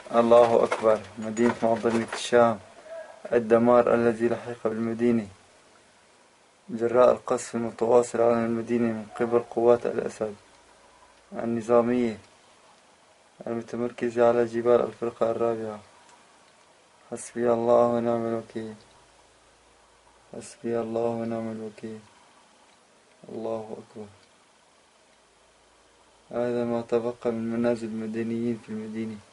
الله أكبر. مدينة معظمة الشام. الدمار الذي لحق بالمدينة جراء القصف المتواصل على المدينة من قبل قوات الأسد النظامية المتمركزة على جبال الفرقة الرابعة. حسبي الله ونعم الوكيل. حسبي الله ونعم الوكيل. الله أكبر. هذا ما تبقى من منازل المدنيين في المدينة.